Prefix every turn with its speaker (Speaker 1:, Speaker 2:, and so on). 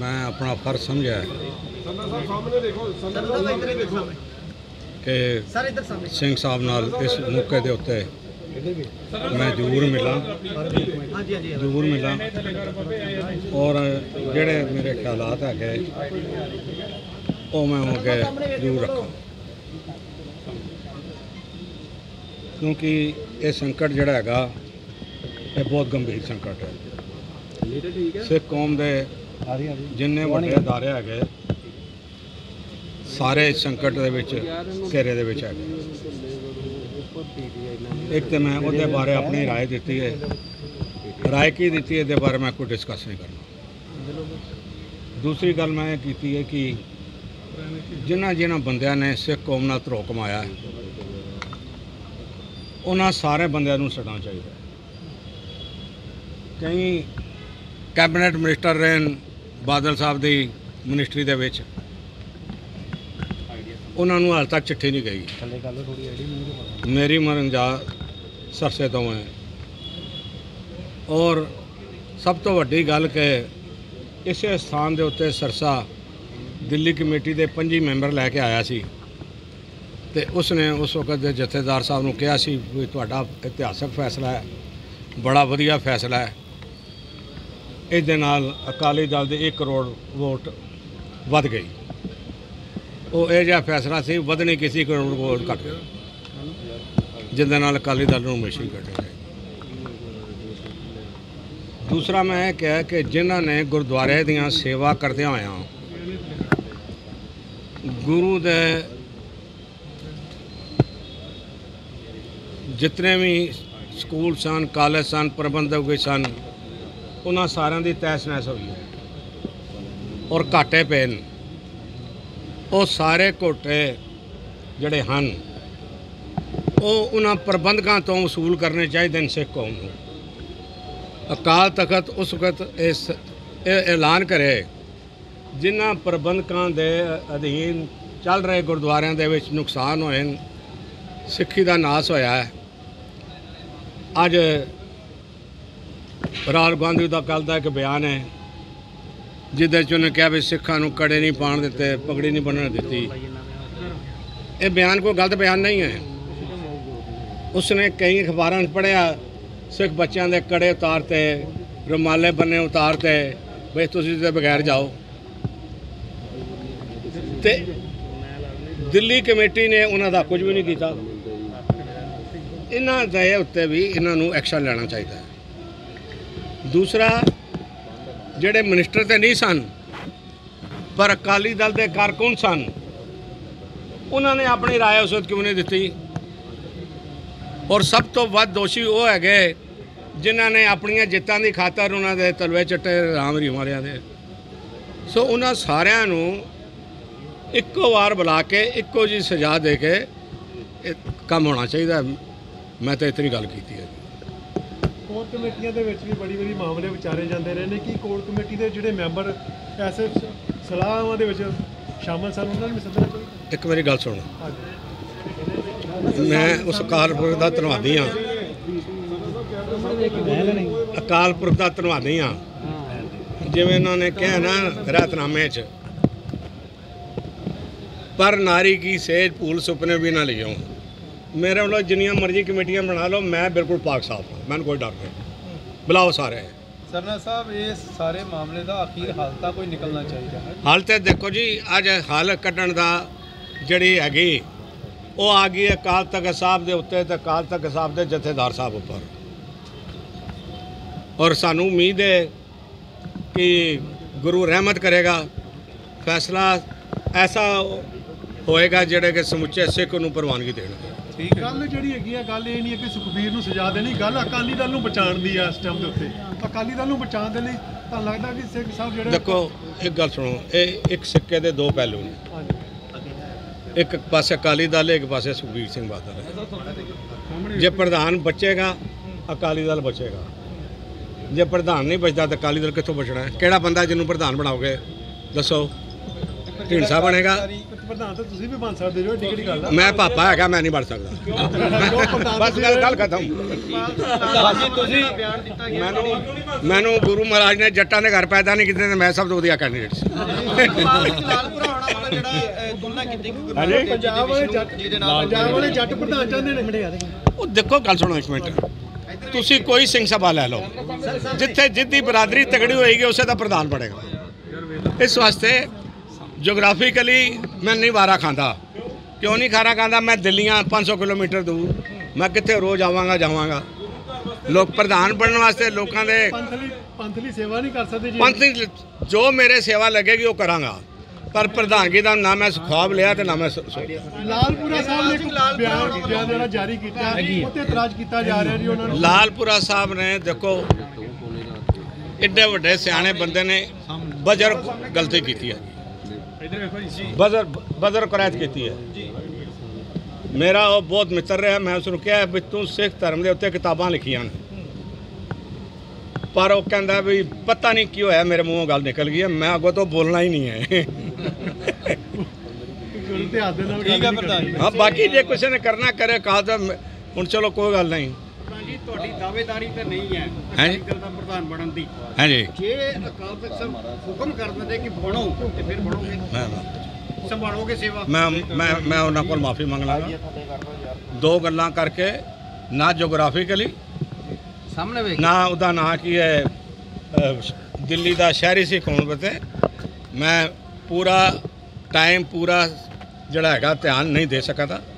Speaker 1: मैं अपना फर्ज समझा कि सिंह साहब नाल इस मौके के उत्ते मैं जरूर मिला और जेड़े मेरे ख्यालात है वो मैं अगे जरूर रखा, क्योंकि ये संकट जोड़ा है ये बहुत गंभीर संकट है। सिख कौम के जिन्ने बड़े अदारे है सारे संकट के घेरे दे विच है। एक तो मैं उहदे बारे अपनी राय दी है, राय की दी है बारे मैं कोई डिस्कस नहीं करना। दूसरी गल मैं की है कि जिन्होंने बंदियां ने सिख कौम नाल धरो कमाया उन्होंने सारे बंदियां नूं छड्डना चाहिए। कई कैबिनेट मिनिस्टर रहे बादल साहब की मिनिस्ट्री दे विच, उन्होंने हाल तक चिट्ठी नहीं गई। मेरी मरंजा सरसे तो है और सब तो वड्डी गल के इस स्थान के उत्ते सरसा दिल्ली कमेटी के 5 मैंबर लैके आया सी ते उसने उस वक्त के जथेदार साहब ने कहा सी भी तुहाडा इतिहासक फैसला है, बड़ा वधिया फैसला है, इस दे नाल अकाली दल के 1 करोड़ वोट वध गई। वो यह फैसला सी वधनी किसी करोड़ वोट घट गई जिंदे नाल अकाली दल नूं हमेशा ही कटे गए। दूसरा मैं यह कहा कि जिन्होंने गुरुद्वारे दियां सेवा करदे होया गुरु दे जितने भी स्कूल सन कॉलेज सन प्रबंधक भी सन उन्होंने सारिਆਂ ਦੀ तहस नहस हुई है और घाटे पे वो सारे घोटे जड़े हैं वो उन्होंने प्रबंधकों तो वसूल करने चाहिए सिख कौम को। अकाल तख्त उस वक्त इस ऐलान करे जिन्होंने प्रबंधकों के अधीन चल रहे गुरुद्वारों के नुकसान होए, सिक्खी का नाश होया है। अज राहुल गांधी का कल का एक बयान है जिद उन्हें कहा भी सिखा कड़े नहीं पान दिते, पगड़ी नहीं बनने दी। ये बयान कोई गलत बयान नहीं है। उसने कई अखबारों में पढ़िया सिख बच्चों के कड़े उतारते, रुमाले बने उतारते, बई तुसीं ते बगैर जाओ। ते दिल्ली कमेटी ने उन्होंने कुछ भी नहीं किया। इन्हों के उत्ते भी इन्हों एक्शन लेना चाहिए। दूसरा जेडे मिनिस्टर तो नहीं सन पर अकाली दल के कारकुन सन उन्होंने अपनी राय उस वक्त क्यों नहीं दी। और सब तो वध दोषी वो है जिन्होंने अपन जितों की खातर उन्होंने तलवे चट्टे राम रीमारिया दे। सो उन्होंने सारिਆਂ ਨੂੰ ਇੱਕੋ ਵਾਰ बुला के ਇੱਕੋ जी सजा दे के काम होना चाहिए। मैं तो इतनी गल की है।
Speaker 2: कोर कमेटियां दे विच भी बड़ी बड़ी मामले विचारे जाते रहे हैं कि कोर कमेटी के जोड़े मैंबर ऐसे सलाहां दे विच शामिल सन उन्होंने भी सदना चाहिए।
Speaker 1: एक मेरी गल सुनो, मैं उस अकाल पुरख का धन्नवादी हाँ, अकाल पुरख का धन्नवादी हाँ। जिवें इन्होंने कहा ना रहतनामे च, पर नारी की सेज भूल सुपने भी ना लियो। मेरे वालों जिन्नियां मर्जी कमेटियां बना लो, मैं बिल्कुल पाक साफ हूँ, मैंने कोई डर नहीं। बुलाओ सारे।
Speaker 3: सरना साहब ये सारे मामले का आखिर हल तक कोई निकलना चाहिए।
Speaker 1: हल तो देखो जी अज हल कढ़न का जड़ी हैगी वो आ गई अकाल तख्त साहब के उत्ते ते अकाल तख्त साहब के जथेदार साहब उपर। और सानू उम्मीद है कि गुरु रहमत करेगा, फैसला ऐसा होएगा जेड़े कि समुचे सिख नूं प्रवानगी देणगे।
Speaker 2: गल जी गल ये नहीं है कि सुखबीर नूं सजा देनी, गल अकाली दल नूं बचाउण दी है। इस टाइम के उत्ते अकाली दल नूं बचाउण दे लई तां लगदा कि सिख साहब जेड़े
Speaker 1: देखो एक गल सुनो, एक सिक्के के 2 पहलू ने। एक पासे अकाली दल है, एक पासे सुखबीर सिंह बादल है। जे प्रधान बचेगा अकाली दल बचेगा, जे प्रधान नहीं बचता तो अकाली दल कितों बचना है? केड़ा बंदा जिन्होंने प्रधान बनाओगे दसो? ढींडसा बनेगा?
Speaker 2: ਪ੍ਰਧਾਨ ਤਾਂ ਤੁਸੀਂ ਵੀ ਬਣ ਸਕਦੇ ਹੋ, ਟਿਕਟ ਗੱਲ ਆ।
Speaker 1: ਮੈਂ ਪਾਪਾ ਹੈਗਾ, ਮੈਂ ਨਹੀਂ ਬਣ ਸਕਦਾ। ਬਸ ਗੱਲ ਖਤਮ।
Speaker 3: ਬਾਕੀ ਤੁਸੀਂ
Speaker 1: ਮੈਨੂੰ ਗੁਰੂ ਮਹਾਰਾਜ ਨੇ ਜੱਟਾਂ ਦੇ ਘਰ ਪੈਦਾ ਨਹੀਂ ਕੀਤੇ ਤੇ ਮੈਂ ਸਭ ਤੋਂ ਵਧੀਆ ਕੈਂਡੀਡੇਟ ਸੀ।
Speaker 2: ਪੰਜਾਬ ਵਾਲੇ ਜੱਟ ਪ੍ਰਧਾਨ ਚਾਹੁੰਦੇ ਨੇ।
Speaker 1: ਉਹ ਦੇਖੋ, ਗੱਲ ਸੁਣੋ ਇੱਕ ਮਿੰਟ। ਤੁਸੀਂ ਕੋਈ ਸਿੰਘ ਸਭਾ ਲੈ ਲਓ, ਜਿੱਥੇ ਜਿੱਦੀ ਬਰਾਦਰੀ ਤਗੜੀ ਹੋਏਗੀ ਉਸੇ ਦਾ ਪ੍ਰਧਾਨ ਬਣੇਗਾ। ਇਸ ਵਾਸਤੇ ਜੋਗ੍ਰਾਫਿਕਲੀ ਮੈਂ ਨਹੀਂ ਵਾਰਾ ਖਾਂਦਾ। ਕਿਉਂ ਨਹੀਂ ਖਾਂਦਾ? ਮੈਂ ਦਿੱਲੀਆਂ 500 ਕਿਲੋਮੀਟਰ ਦੂਰ, ਮੈਂ ਕਿੱਥੇ ਰੋਜ਼ ਆਵਾਂਗਾ ਜਾਵਾਂਗਾ। ਲੋਕ ਪ੍ਰਧਾਨ ਬਣਨ ਵਾਸਤੇ ਲੋਕਾਂ ਦੇ
Speaker 2: ਪੰਥਲੀ ਸੇਵਾ ਨਹੀਂ ਕਰ ਸਕਦੇ ਜੀ।
Speaker 1: ਪੰਥ ਜੋ ਮੇਰੇ ਸੇਵਾ ਲੱਗੇਗੀ ਉਹ ਕਰਾਂਗਾ, ਪਰ ਪ੍ਰਧਾਨਗੀ ਦਾ ਨਾ ਮੈਂ ਖੁਆਬ ਲਿਆ ਤੇ ਨਾ ਮੈਂ
Speaker 2: ਲਾਲਪੁਰਾ ਸਾਹਿਬ ਨੇ ਇੱਕ ਬਿਆਨ ਜਿਹੜਾ ਜਾਰੀ ਕੀਤਾ, ਉੱਤੇ ਇਤਰਾਜ਼ ਕੀਤਾ ਜਾ ਰਿਹਾ ਜੀ ਉਹਨਾਂ ਨੂੰ।
Speaker 1: ਲਾਲਪੁਰਾ ਸਾਹਿਬ ਨੇ ਦੇਖੋ, ਐਡੇ ਵੱਡੇ ਸਿਆਣੇ ਬੰਦੇ ਨੇ ਬਜਰ ਗਲਤੀ ਕੀਤੀ ਹੈ, ਬਜਰ ਕੁਰੈਤ ਕੀਤੀ ਹੈ। ਮੇਰਾ ਉਹ ਬਹੁਤ ਮਿੱਤਰ ਰਿਹਾ, ਮੈਂ ਉਸ ਨੂੰ ਕਿਹਾ ਵੀ ਤੂੰ ਸਿੱਖ ਧਰਮ ਦੇ ਉੱਤੇ ਕਿਤਾਬਾਂ ਲਿਖੀਆਂ ਨੇ, ਪਰ ਉਹ ਕਹਿੰਦਾ ਵੀ ਪਤਾ ਨਹੀਂ ਕੀ ਹੋਇਆ, ਮੇਰੇ ਮੂੰਹੋਂ ਗੱਲ ਨਿਕਲ ਗਈ ਹੈ, ਮੈਂ ਅੱਗੋਂ ਤੋਂ ਬੋਲਣਾ ਹੀ ਨਹੀਂ ਹੈ।
Speaker 3: ਠੀਕ ਹੈ ਪ੍ਰਧਾਨ ਜੀ।
Speaker 1: ਹਾਂ, ਬਾਕੀ ਜੇ ਕਿਸੇ ਨੇ ਕਰਨਾ ਕਰੇ, ਕਹਾ ਤਾਂ ਹੁਣ ਚਲੋ ਕੋਈ ਗੱਲ ਨਹੀਂ।
Speaker 4: ਜੀ ਤੁਹਾਡੀ ਦਾਅਵੇਦਾਰੀ ਤੇ ਨਹੀਂ ਹੈ
Speaker 1: ਹਾਂਜੀ।
Speaker 4: ਅਕਾਲੀ ਦਲ ਦਾ ਪ੍ਰਧਾਨ ਬਣਨ ਦੀ।
Speaker 1: ਹਾਂਜੀ,
Speaker 4: ਜੇ ਅਕਾਲ ਤਖਤ ਸਾਹਿਬ ਹੁਕਮ ਕਰ ਦਿੰਦੇ ਕਿ ਬਣੋ ਤੇ ਫਿਰ ਬਣੋਗੇ, ਸੰਭਾਲੋਗੇ ਸੇਵਾ?
Speaker 1: ਮੈਂ ਉਹਨਾਂ ਕੋਲ ਮਾਫੀ ਮੰਗ ਲਾਂਗਾ। ਦੋ ਗੱਲਾਂ ਕਰਕੇ, ਨਾ ਜੋਗ੍ਰਾਫਿਕਲੀ
Speaker 3: ਸਾਹਮਣੇ ਵੇਖ
Speaker 1: ਨਾ ਉਹਦਾ ਨਾਂ ਕੀ ਹੈ, ਦਿੱਲੀ ਦਾ ਸ਼ਹਿਰੀ ਸਿੱਖ ਹੋਣ ਵਤੇ ਮੈਂ ਪੂਰਾ ਟਾਈਮ ਪੂਰਾ ਜਿਹੜਾ ਹੈਗਾ ਧਿਆਨ ਨਹੀਂ ਦੇ ਸਕਦਾ।